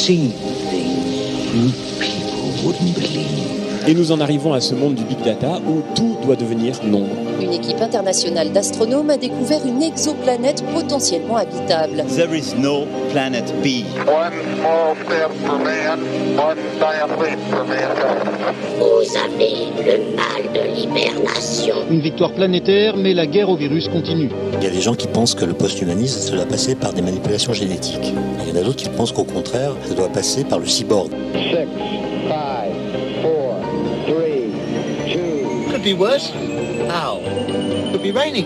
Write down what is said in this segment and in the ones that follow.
seen things you people wouldn't believe. Et nous en arrivons à ce monde du Big Data où tout doit devenir nombre. Une équipe internationale d'astronomes a découvert une exoplanète potentiellement habitable. There is no planet B. One small step for man, one giant leap for mankind. Vous avez le mal de l'hibernation. Une victoire planétaire, mais la guerre au virus continue. Il y a des gens qui pensent que le post-humanisme, ça doit passer par des manipulations génétiques. Il y en a d'autres qui pensent qu'au contraire, ça doit passer par le cyborg. 6, 5, 4, 3, 2. Could be worse. How? Could be raining.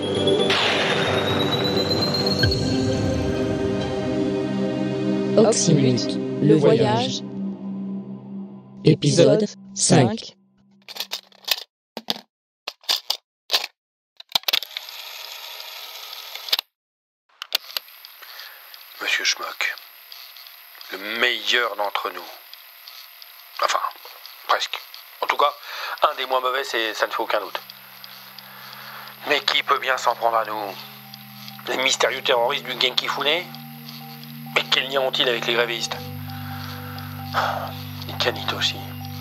Oxymute, le voyage. Épisode 5. Monsieur Schmock, le meilleur d'entre nous. Enfin, presque. En tout cas, un des moins mauvais, ça ne fait aucun doute. Mais qui peut bien s'en prendre à nous? Les mystérieux terroristes du Genki Fune? Mais quel lien ont-ils avec les grévistes? Et Kanito aussi.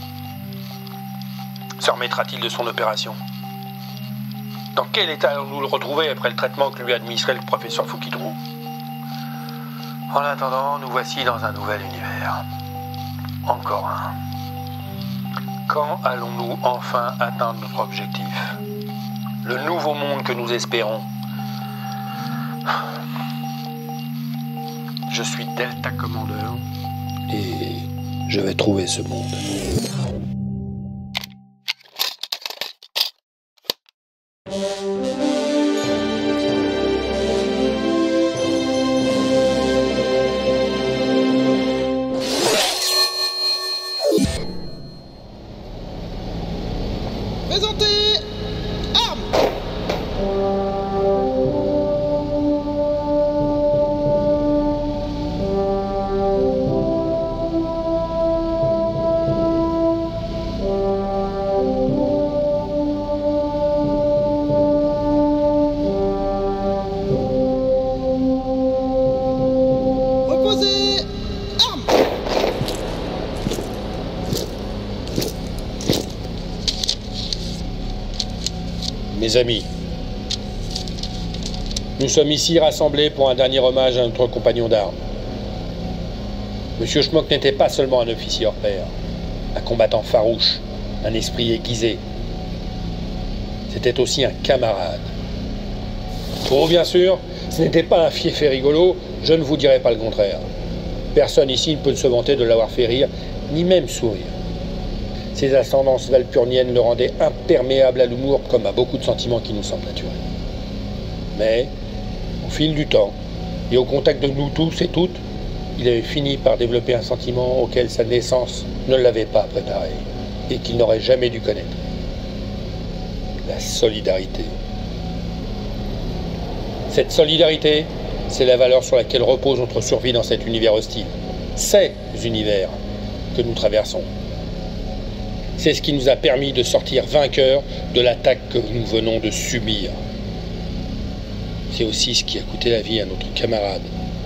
Se remettra-t-il de son opération? Dans quel état allons-nous le retrouver après le traitement que lui a administré le professeur Fukidru? En attendant, nous voici dans un nouvel univers. Encore un. Quand allons-nous enfin atteindre notre objectif? Le nouveau monde que nous espérons. Je suis Delta Commander et je vais trouver ce monde. Présentez armes. Reposez armes. Mes amis, nous sommes ici rassemblés pour un dernier hommage à notre compagnon d'armes. Monsieur Schmock n'était pas seulement un officier hors pair, un combattant farouche, un esprit aiguisé. C'était aussi un camarade. Oh, bien sûr, ce n'était pas un fiefé rigolo, je ne vous dirai pas le contraire. Personne ici ne peut se vanter de l'avoir fait rire, ni même sourire. Ses ascendances valpurniennes le rendaient imperméable à l'humour comme à beaucoup de sentiments qui nous semblent naturels. Mais, au fil du temps, et au contact de nous tous et toutes, il avait fini par développer un sentiment auquel sa naissance ne l'avait pas préparé, et qu'il n'aurait jamais dû connaître. La solidarité. Cette solidarité, c'est la valeur sur laquelle repose notre survie dans cet univers hostile. Ces univers que nous traversons. C'est ce qui nous a permis de sortir vainqueurs de l'attaque que nous venons de subir. C'est aussi ce qui a coûté la vie à notre camarade.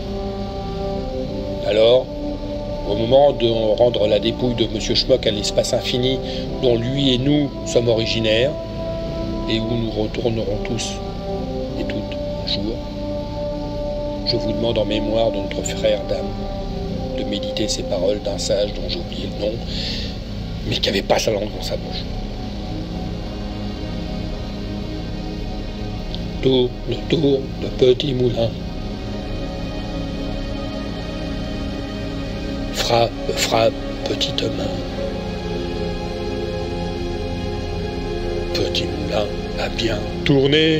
Alors, au moment de rendre la dépouille de M. Schmock à l'espace infini dont lui et nous sommes originaires, et où nous retournerons tous et toutes un jour, je vous demande en mémoire de notre frère d'âme de méditer ces paroles d'un sage dont j'ai oublié le nom, mais qui n'avait pas sa langue dans sa bouche. Tourne, tourne, le petit moulin. Frappe, frappe, petite main. Petit moulin a bien tourné.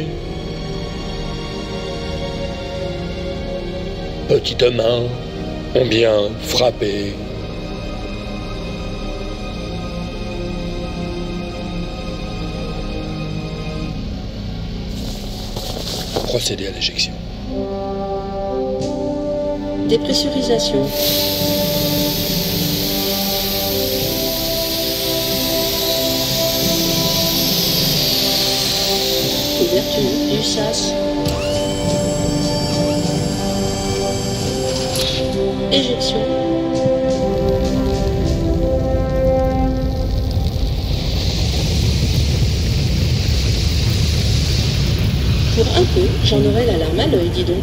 Petites mains ont bien frappé. Procéder à l'éjection. Dépressurisation. Ouverture du sas. Éjection. Un peu, j'en aurais la larme à l'œil, dis donc.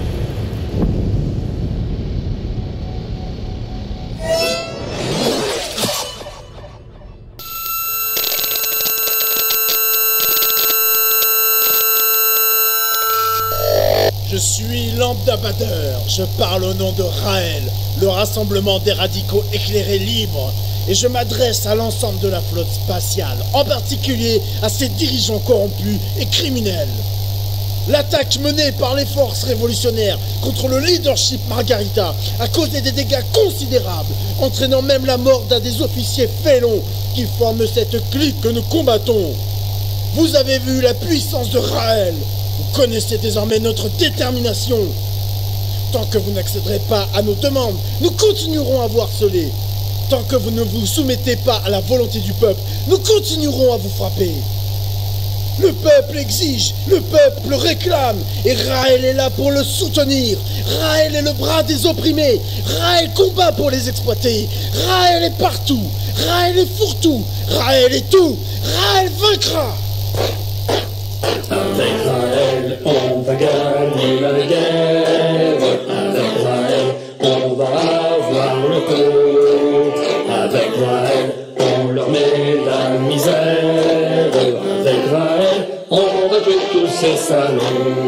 Je suis Lambda Bader, je parle au nom de Raël, le rassemblement des radicaux éclairés libres, et je m'adresse à l'ensemble de la flotte spatiale, en particulier à ses dirigeants corrompus et criminels. L'attaque menée par les forces révolutionnaires contre le leadership Margarita a causé des dégâts considérables, entraînant même la mort d'un des officiers félons qui forment cette clique que nous combattons. Vous avez vu la puissance de Raël. Vous connaissez désormais notre détermination. Tant que vous n'accéderez pas à nos demandes, nous continuerons à vous harceler. Tant que vous ne vous soumettez pas à la volonté du peuple, nous continuerons à vous frapper. Le peuple exige, le peuple réclame, et Raël est là pour le soutenir. Raël est le bras des opprimés. Raël combat pour les exploiter. Raël est partout. Raël est fourre-tout. Raël est tout. Raël vaincra. Avec Raël, on va gagner la guerre. Avec Raël, on va avoir le coup. Avec Raël, on leur met la misère. Avec Raël, on réduit tous ces salauds.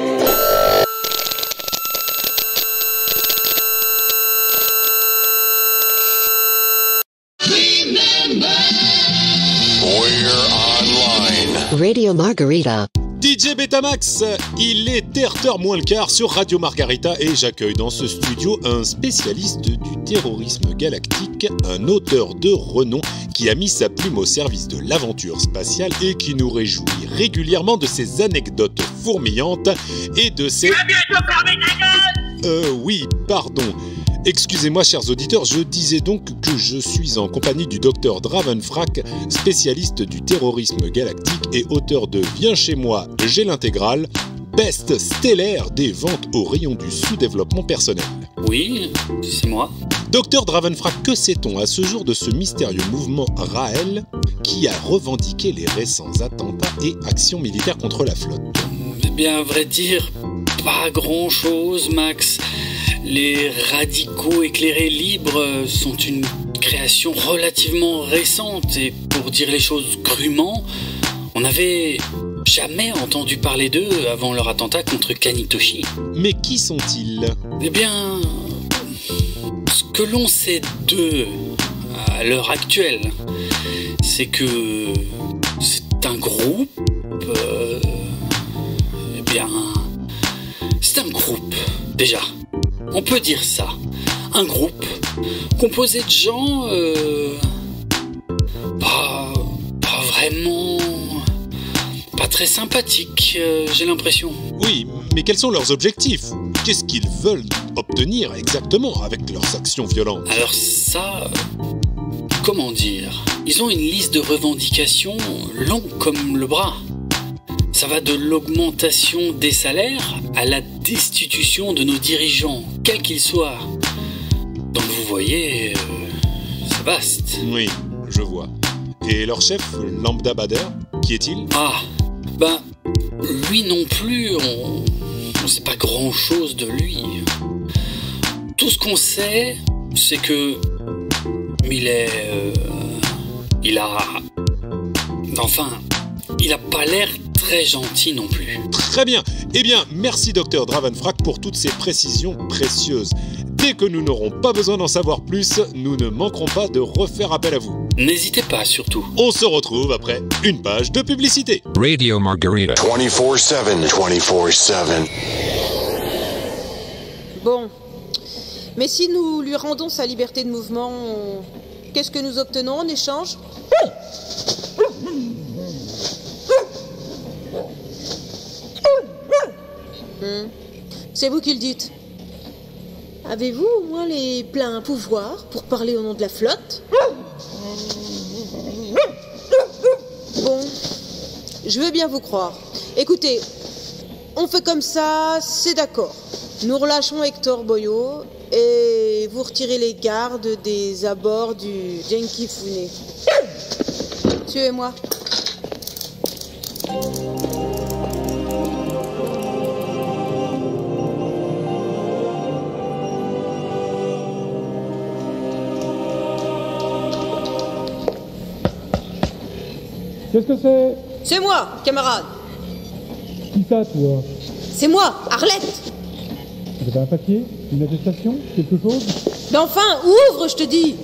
Radio Margarita. DJ Betamax, il est terre moins le quart sur Radio Margarita et j'accueille dans ce studio un spécialiste du terrorisme galactique, un auteur de renom qui a mis sa plume au service de l'aventure spatiale et qui nous réjouit régulièrement de ses anecdotes fourmillantes et de ses... Tu vas bientôt fermer ta gueule ! Oui, pardon. Excusez-moi chers auditeurs, je disais donc que je suis en compagnie du docteur Dravenfrack, spécialiste du terrorisme galactique et auteur de Viens chez moi, j'ai l'intégrale, best stellaire des ventes au rayon du sous-développement personnel. Oui, c'est moi. Docteur Dravenfrack, que sait-on à ce jour de ce mystérieux mouvement Raël qui a revendiqué les récents attentats et actions militaires contre la flotte? Eh bien, à vrai dire, pas grand-chose, Max. Les radicaux éclairés libres sont une création relativement récente et pour dire les choses crûment, on n'avait jamais entendu parler d'eux avant leur attentat contre Kanitoshi. Mais qui sont-ils? Eh bien, ce que l'on sait d'eux à l'heure actuelle, c'est que c'est un groupe... eh bien, c'est un groupe, déjà. On peut dire ça. Un groupe composé de gens pas vraiment... pas très sympathiques, j'ai l'impression. Oui, mais quels sont leurs objectifs? Qu'est-ce qu'ils veulent obtenir exactement avec leurs actions violentes? Alors ça... comment dire? Ils ont une liste de revendications longue comme le bras. Ça va de l'augmentation des salaires à la destitution de nos dirigeants, quels qu'ils soient. Donc vous voyez, c'est vaste. Oui, je vois. Et leur chef, Lambda Bader, qui est-il? Ah, ben, lui non plus, on sait pas grand-chose de lui. Tout ce qu'on sait, c'est que... il a pas l'air très gentil non plus. Très bien. Eh bien, merci Dr Dravenfrack pour toutes ces précisions précieuses. Dès que nous n'aurons pas besoin d'en savoir plus, nous ne manquerons pas de refaire appel à vous. N'hésitez pas surtout. On se retrouve après une page de publicité. Radio Margarita. 24/7, 24/7. Bon. Mais si nous lui rendons sa liberté de mouvement, qu'est-ce que nous obtenons en échange ? C'est vous qui le dites. Avez-vous au moins les pleins pouvoirs pour parler au nom de la flotte ? Bon, je veux bien vous croire. Écoutez, on fait comme ça, c'est d'accord. Nous relâchons Hector Boyo et vous retirez les gardes des abords du Genkifune. Suivez-moi. Qu'est-ce que c'est? C'est moi, camarade. Qui ça, toi? C'est moi, Arlette. Vous avez un papier? Une attestation? Quelque chose? Mais enfin, ouvre, je te dis.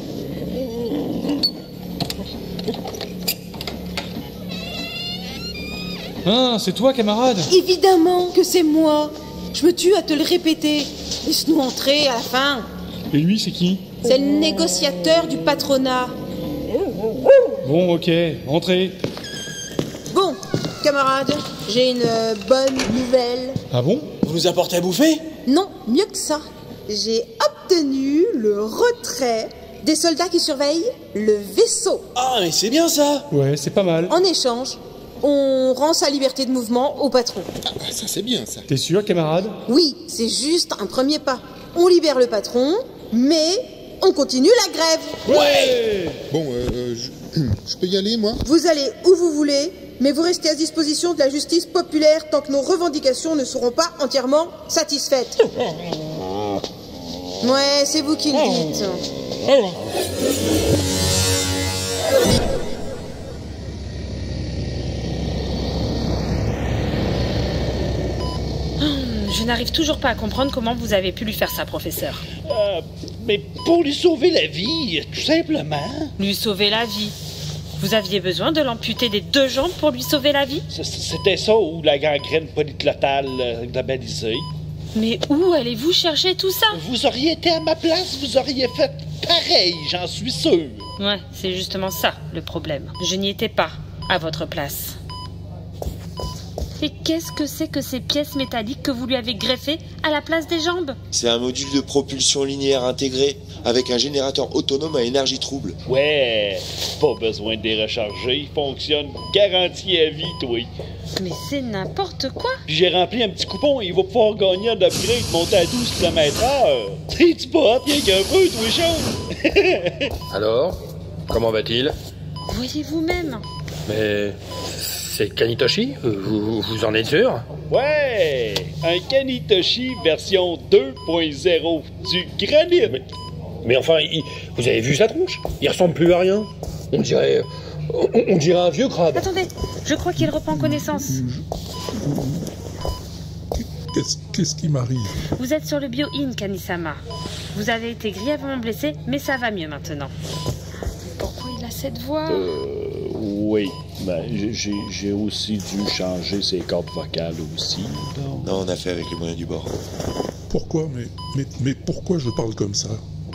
Ah, c'est toi, camarade? Évidemment que c'est moi. Je me tue à te le répéter. Laisse-nous entrer à la fin. Et lui, c'est qui? C'est le négociateur du patronat. Bon, ok, entrez. Bon, camarade, j'ai une bonne nouvelle. Ah bon? Vous nous apportez à bouffer? Non, mieux que ça. J'ai obtenu le retrait des soldats qui surveillent le vaisseau. Ah, mais c'est bien ça. Ouais, c'est pas mal. En échange, on rend sa liberté de mouvement au patron. Ah, ça c'est bien ça. T'es sûr, camarade? Oui, c'est juste un premier pas. On libère le patron, mais on continue la grève. Ouais. Bon, je peux y aller moi? Vous allez où vous voulez, mais vous restez à disposition de la justice populaire tant que nos revendications ne seront pas entièrement satisfaites. Ouais, c'est vous qui le dites. Je n'arrive toujours pas à comprendre comment vous avez pu lui faire ça, professeur. Mais pour lui sauver la vie, tout simplement. Lui sauver la vie? Vous aviez besoin de l'amputer des 2 jambes pour lui sauver la vie? C'était ça ou la gangrène polyclotale globalisée. Mais où allez-vous chercher tout ça? Vous auriez été à ma place, vous auriez fait pareil, j'en suis sûr. Ouais, c'est justement ça, le problème. Je n'y étais pas, à votre place. Et qu'est-ce que c'est que ces pièces métalliques que vous lui avez greffées à la place des jambes? C'est un module de propulsion linéaire intégré, avec un générateur autonome à énergie trouble. Ouais, pas besoin de les recharger, il fonctionne garanti à vie, toi. Mais c'est n'importe quoi. Puis j'ai rempli un petit coupon, il va pouvoir gagner un upgrade monté à 12 km/h. T'es-tu pas hot, rien qu'un peu, toi, chaud? Alors, comment va-t-il? Voyez vous-même. Mais c'est Kanitoshi? Vous en êtes sûr? Ouais, un Kanitoshi version 2.0 du granit. Mais enfin, vous avez vu sa tronche? Il ressemble plus à rien. On dirait un vieux crabe. Attendez, je crois qu'il reprend connaissance. Qu'est-ce qui m'arrive? Vous êtes sur le Bio-In, Kanisama. Vous avez été grièvement blessé, mais ça va mieux maintenant. Pourquoi il a cette voix? Oui, ben, j'ai aussi dû changer ses cordes vocales aussi. Donc... Non, on a fait avec les moyens du bord. Pourquoi? Mais pourquoi je parle comme ça?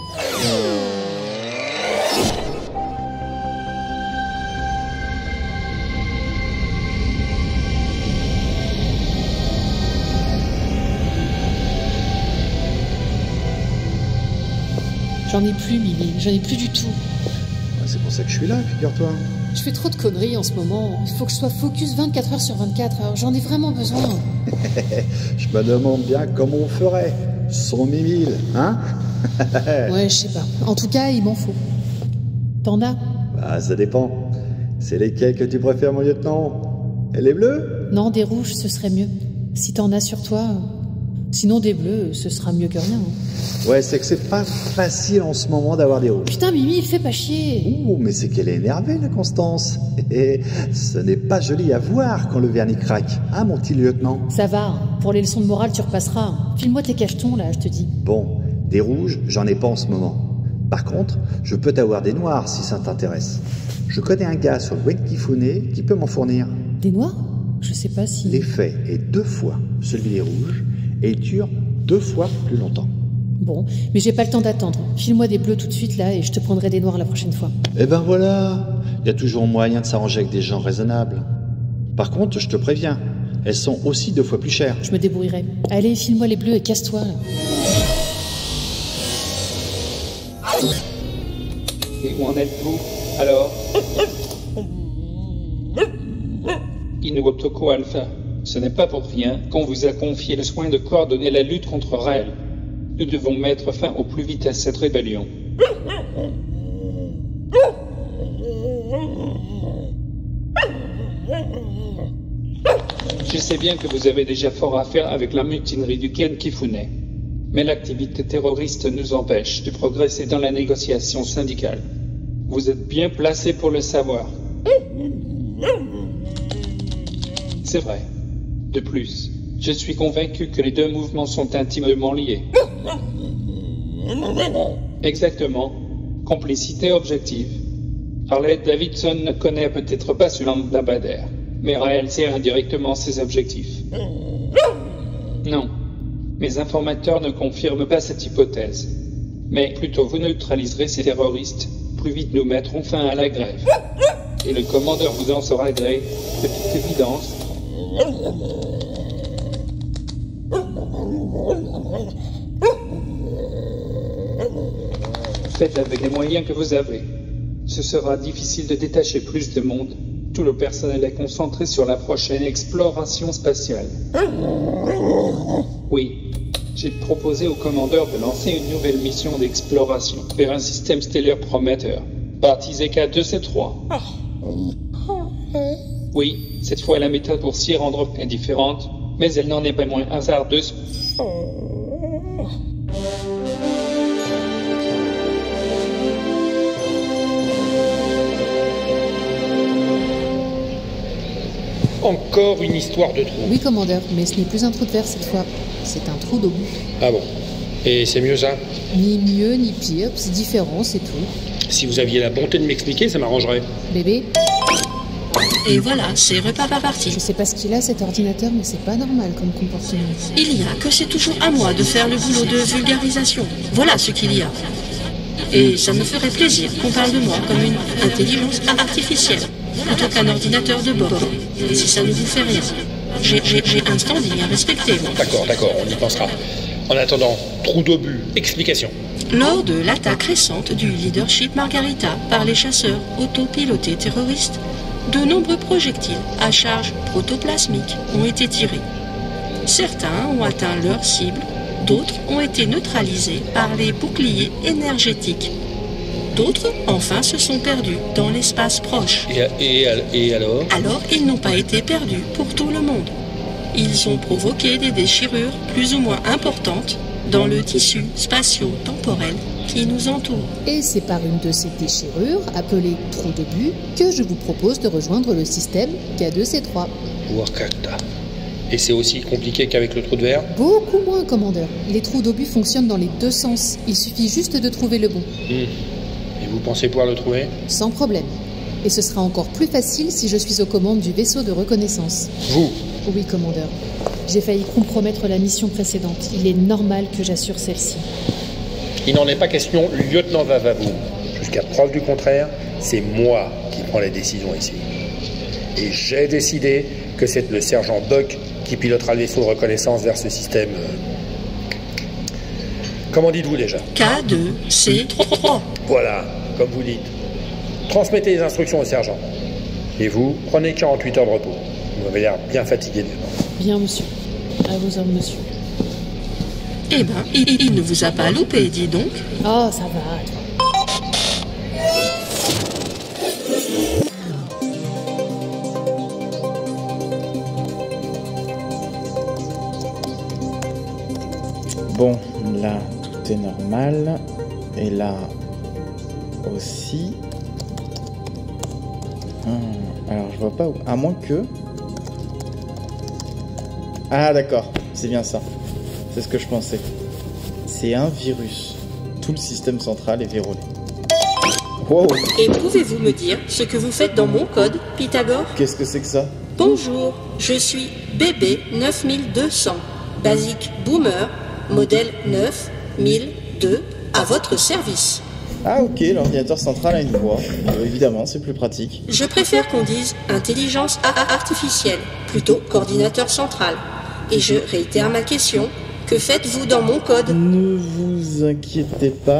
J'en ai plus, Mimi, j'en ai plus du tout. C'est pour ça que je suis là, figure-toi. Je fais trop de conneries en ce moment. Il faut que je sois focus 24 heures sur 24. Alors j'en ai vraiment besoin. Je me demande bien comment on ferait. Sans Mimi, hein? Ouais, je sais pas. En tout cas, il m'en faut. T'en as? Bah, ça dépend. C'est lesquels que tu préfères, mon lieutenant? Et les bleus? Non, des rouges, ce serait mieux. Si t'en as sur toi. Sinon, des bleus, ce sera mieux que rien. Ouais, c'est que c'est pas facile en ce moment d'avoir des rouges. Putain, Mimi, il fait pas chier. Oh, mais c'est qu'elle est énervée, la Constance. Et ce n'est pas joli à voir quand le vernis craque. Hein, mon petit lieutenant? Ça va. Pour les leçons de morale, tu repasseras. File-moi tes cachetons, là, je te dis. Bon, des rouges, j'en ai pas en ce moment. Par contre, je peux t'avoir des noirs si ça t'intéresse. Je connais un gars sur le Wet Kifune qui peut m'en fournir. Des noirs? Je sais pas si... L'effet est 2 fois celui des rouges et il dure 2 fois plus longtemps. Bon, mais j'ai pas le temps d'attendre. File-moi des bleus tout de suite là et je te prendrai des noirs la prochaine fois. Eh ben voilà, il y a toujours moyen de s'arranger avec des gens raisonnables. Par contre, je te préviens, elles sont aussi 2 fois plus chères. Je me débrouillerai. Allez, file-moi les bleus et casse-toi là. Et où en êtes-vous alors? Inuotoko Alpha, ce n'est pas pour rien qu'on vous a confié le soin de coordonner la lutte contre Raël. Nous devons mettre fin au plus vite à cette rébellion. Je sais bien que vous avez déjà fort à faire avec la mutinerie du Ken Kifune. Mais l'activité terroriste nous empêche de progresser dans la négociation syndicale. Vous êtes bien placé pour le savoir. C'est vrai. De plus, je suis convaincu que les deux mouvements sont intimement liés. Exactement. Complicité objective. Arlette Davidson ne connaît peut-être pas ce lambda Bader, mais Raël sait indirectement ses objectifs. Non. Mes informateurs ne confirment pas cette hypothèse. Mais plutôt vous neutraliserez ces terroristes, plus vite nous mettrons fin à la grève. Et le commandeur vous en sera gré, de toute évidence. Faites avec les moyens que vous avez. Ce sera difficile de détacher plus de monde. Tout le personnel est concentré sur la prochaine exploration spatiale. Oui, j'ai proposé au commandeur de lancer une nouvelle mission d'exploration vers un système stellaire prometteur, baptisé K2C3. Oui, cette fois la méthode pour s'y rendre est différente, mais elle n'en est pas moins hasardeuse. Encore une histoire de trou. Oui, commandeur, mais ce n'est plus un trou de verre cette fois. C'est un trou d'obus. Ah bon. Et c'est mieux ça? Ni mieux, ni pire. C'est différent, c'est tout. Si vous aviez la bonté de m'expliquer, ça m'arrangerait. Bébé? Et voilà, c'est repas pas parti. Je sais pas ce qu'il a cet ordinateur, mais c'est pas normal comme comportement. Il y a que c'est toujours à moi de faire le boulot de vulgarisation. Voilà ce qu'il y a. Et ça me ferait plaisir qu'on parle de moi comme une intelligence artificielle, plutôt qu'un ordinateur de bord. Et si ça ne vous fait rien, j'ai un standing à respecter. D'accord, on y pensera. En attendant, trou d'obus, explication. Lors de l'attaque récente du leadership Margarita par les chasseurs autopilotés terroristes, de nombreux projectiles à charge protoplasmique ont été tirés. Certains ont atteint leur cible, d'autres ont été neutralisés par les boucliers énergétiques. D'autres, enfin, se sont perdus dans l'espace proche. Et alors? Alors, ils n'ont pas été perdus pour tout le monde. Ils ont provoqué des déchirures plus ou moins importantes dans le tissu spatio-temporel qui nous entoure. Et c'est par une de ces déchirures, appelée trou d'obus, que je vous propose de rejoindre le système K2C3. Wakata. Et c'est aussi compliqué qu'avec le trou de verre? Beaucoup moins, commandeur. Les trous d'obus fonctionnent dans les deux sens. Il suffit juste de trouver le bon. Et vous pensez pouvoir le trouver? Sans problème. Et ce sera encore plus facile si je suis aux commandes du vaisseau de reconnaissance. Vous? Oui, commandeur. J'ai failli compromettre la mission précédente. Il est normal que j'assure celle-ci. Il n'en est pas question, lieutenant Vavavoum. Jusqu'à preuve du contraire, c'est moi qui prends les décisions ici. Et j'ai décidé que c'est le sergent Buck qui pilotera le vaisseau de reconnaissance vers ce système... Comment dites-vous déjà? K2C3. Voilà, comme vous dites. Transmettez les instructions au sergent. Et vous, prenez 48 heures de repos. Vous m'avez l'air bien fatigué devant. Bien, monsieur. À vos ordres, monsieur. Eh ben, il ne vous a pas loupé, dis donc. Oh, ça va, toi. Bon, là, tout est normal. Et là aussi. Alors, je vois pas où. À moins que... Ah, d'accord. C'est bien ça. C'est ce que je pensais. C'est un virus. Tout le système central est verrouillé. Wow. Et pouvez-vous me dire ce que vous faites dans mon code, Pythagore? Qu'est-ce que c'est que ça? Bonjour, je suis BB 9200, Basic Boomer, modèle 9002, à votre service. Ah ok, l'ordinateur central a une voix. Évidemment, c'est plus pratique. Je préfère qu'on dise intelligence artificielle, plutôt qu'ordinateur central. Et je réitère ma question. Que faites-vous dans mon code? Ne vous inquiétez pas,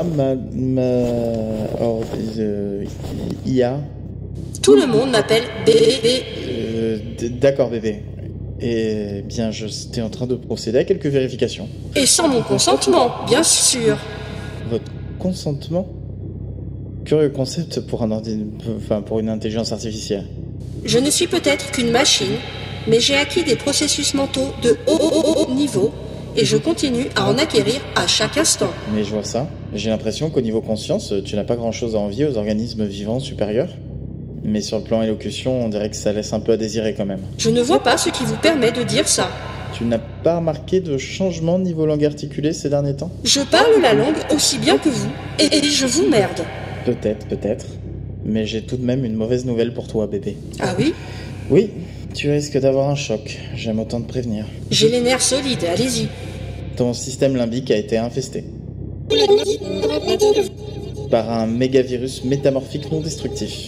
IA. Tout le monde m'appelle bébé. D'accord, bébé. Eh bien, j'étais en train de procéder à quelques vérifications. Et sans mon consentement, bien sûr. Votre consentement? Curieux concept pour pour une intelligence artificielle. Je ne suis peut-être qu'une machine, mais j'ai acquis des processus mentaux de haut niveau. Et je continue à en acquérir à chaque instant. Mais je vois ça. J'ai l'impression qu'au niveau conscience, tu n'as pas grand-chose à envier aux organismes vivants supérieurs. Mais sur le plan élocution, on dirait que ça laisse un peu à désirer quand même. Je ne vois pas ce qui vous permet de dire ça. Tu n'as pas remarqué de changement niveau langue articulée ces derniers temps? Je parle la langue aussi bien que vous, et je vous merde. Peut-être. Mais j'ai tout de même une mauvaise nouvelle pour toi, bébé. Ah oui? Oui, tu risques d'avoir un choc. J'aime autant te prévenir. J'ai les nerfs solides, allez-y. Ton système limbique a été infesté par un mégavirus métamorphique non destructif.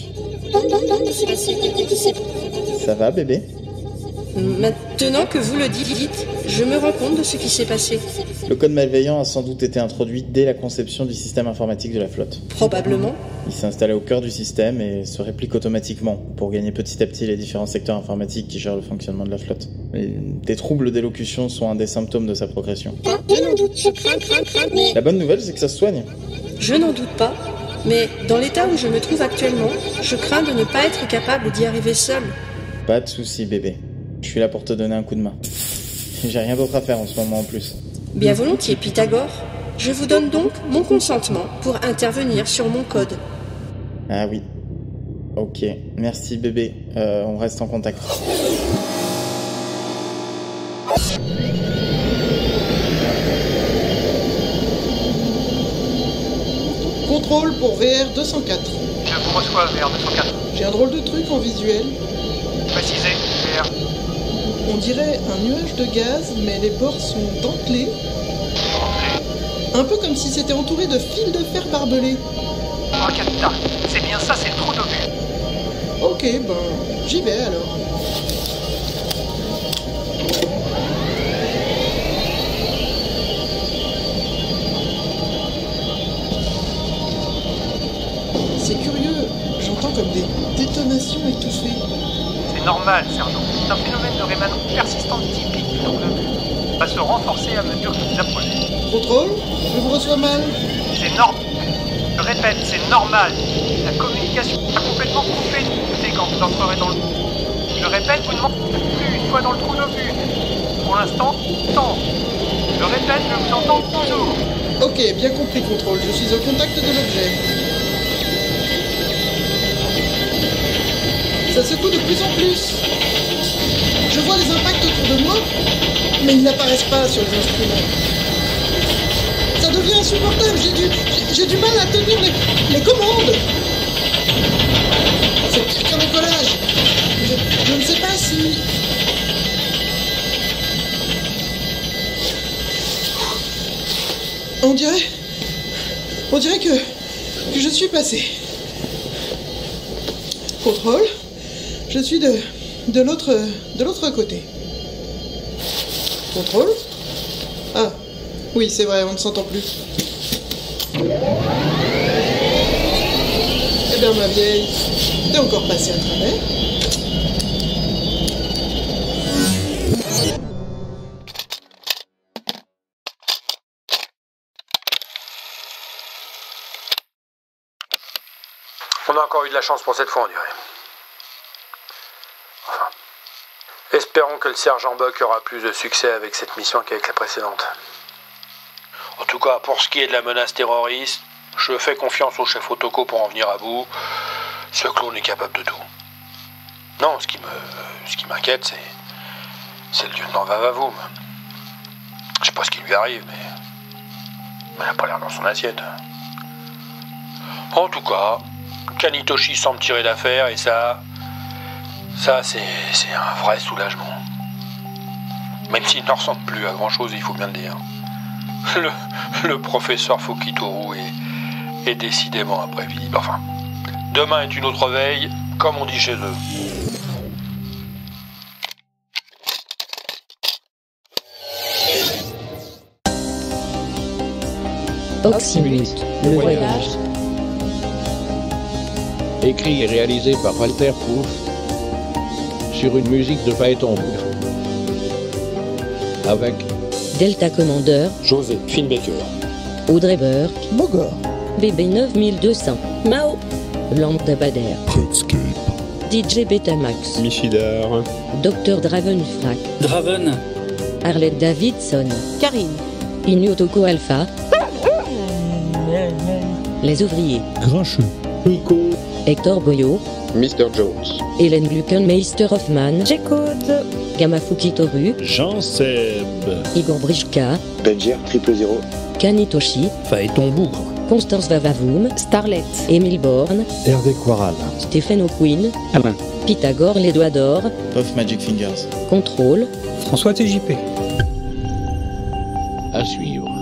Ça va, bébé? Maintenant que vous le dites, je me rends compte de ce qui s'est passé. Le code malveillant a sans doute été introduit dès la conception du système informatique de la flotte. Probablement. Il s'est installé au cœur du système et se réplique automatiquement pour gagner petit à petit les différents secteurs informatiques qui gèrent le fonctionnement de la flotte. Des troubles d'élocution sont un des symptômes de sa progression. Je n'en doute, je crains, mais... La bonne nouvelle, c'est que ça se soigne. Je n'en doute pas, mais dans l'état où je me trouve actuellement, je crains de ne pas être capable d'y arriver seul. Pas de soucis, bébé. Je suis là pour te donner un coup de main. J'ai rien d'autre à faire en ce moment en plus. Bien volontiers, Pythagore. Je vous donne donc mon consentement pour intervenir sur mon code. Ah oui. Ok, merci bébé. On reste en contact. Contrôle pour VR 204. Je vous reçois, VR 204. J'ai un drôle de truc en visuel. Précisez, VR. On dirait un nuage de gaz, mais les bords sont dentelés. Un peu comme si c'était entouré de fils de fer barbelés. Oh, Capita, c'est bien ça, c'est le trou d'obus. Ok, ben, j'y vais alors. C'est curieux, j'entends comme des détonations étouffées. C'est normal, Sergent. C'est un phénomène de rémanence persistante typique du trou d'obus. Va se renforcer à mesure que vous approchez. Contrôle, je vous reçois mal. C'est normal. Je répète, c'est normal. La communication est complètement coupée dès quand vous entrerez dans le... Je répète, vous ne m'entendez plus une fois dans le trou d'obus. Pour l'instant, tant. Je répète, je vous entends toujours. Ok, bien compris, Contrôle. Je suis au contact de l'objet. Ça secoue de plus en plus. Je vois des impacts autour de moi, mais ils n'apparaissent pas sur les instruments. Ça devient insupportable, j'ai du mal à tenir les commandes. C'est pire qu'un décollage. Je ne sais pas si... On dirait que je suis passé. Contrôle, je suis de l'autre côté. Contrôle? Ah, oui, c'est vrai, on ne s'entend plus. Eh bien, ma vieille, t'es encore passée à travers. On a encore eu de la chance pour cette fois, on dirait. Enfin, espérons que le sergent Buck aura plus de succès avec cette mission qu'avec la précédente. En tout cas, pour ce qui est de la menace terroriste, je fais confiance au chef Otoko pour en venir à bout. Ce clone est capable de tout. Non, ce qui m'inquiète, c'est le lieutenant Vavavoum. Je sais pas ce qui lui arrive, mais il a pas l'air dans son assiette. En tout cas, Kanitoshi semble tirer d'affaire et ça c'est un vrai soulagement. Même s'il ne ressemble plus à grand chose, il faut bien le dire. Le professeur Fukitoru est décidément imprévisible. Enfin, demain est une autre veille, comme on dit chez eux. Oxymute, le voyage. Écrit et réalisé par Walter Proof sur une musique de Phaéton avec Delta Commander, José Finbaker, Audrey Burke, Mogor, BB 9200, Mao, Lambda Bader, Redscape, DJ Betamax, Michidar, Dr Dravenfrak, Draven, Arlette Davidson, Karine, Inuotoko Alpha, Les Ouvriers, Grincheux, Nico, Hector Boyo, Mr. Jones, Hélène Gluckenmeister Hoffman, J'écoute. Gamafuki Toru, Jean-Seb, Igor Brichka, Benjer 000, Kanitoshi, Phaéton Bougre, Constance Vavavoum, Starlet, Émile Borne, Hervé Quaral, Stéphane O'Quinn, Alain, Pythagore les doigts d'or, Puff Magic Fingers. Contrôle, François TJP. À suivre.